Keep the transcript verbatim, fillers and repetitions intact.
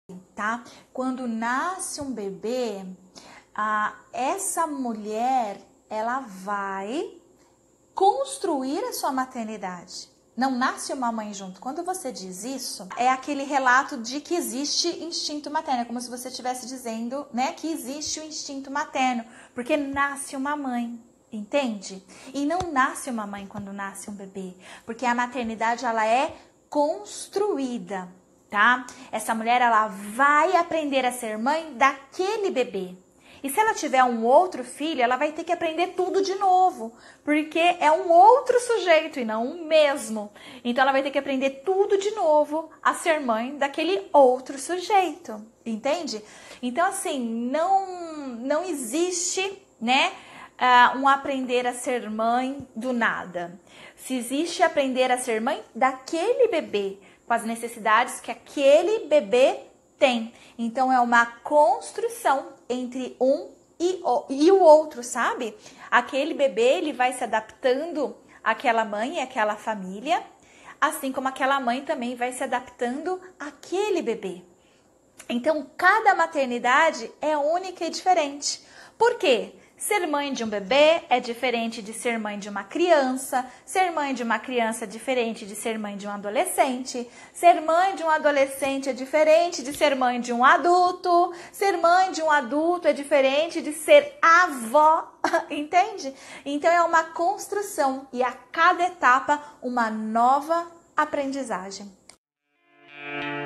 tá? Quando nasce um bebê, ah, essa mulher, ela vai construir a sua maternidade. Não nasce uma mãe junto. Quando você diz isso, é aquele relato de que existe instinto materno, é como se você estivesse dizendo, né, que existe o instinto materno, porque nasce uma mãe, entende? E não nasce uma mãe quando nasce um bebê, porque a maternidade, ela é construída, tá? Essa mulher, ela vai aprender a ser mãe daquele bebê. E se ela tiver um outro filho, ela vai ter que aprender tudo de novo, porque é um outro sujeito e não o mesmo. Então ela vai ter que aprender tudo de novo a ser mãe daquele outro sujeito, entende? Então assim, não, não existe, né, uh, um aprender a ser mãe do nada. Se existe aprender a ser mãe daquele bebê, com as necessidades que aquele bebê tem. Então é uma construção entre um e o, e o outro, sabe? Aquele bebê, ele vai se adaptando àquela mãe e àquela família, assim como aquela mãe também vai se adaptando àquele bebê. Então, cada maternidade é única e diferente. Por quê? Ser mãe de um bebê é diferente de ser mãe de uma criança, ser mãe de uma criança é diferente de ser mãe de um adolescente, ser mãe de um adolescente é diferente de ser mãe de um adulto, ser mãe de um adulto é diferente de ser avó, entende? Então é uma construção e a cada etapa uma nova aprendizagem.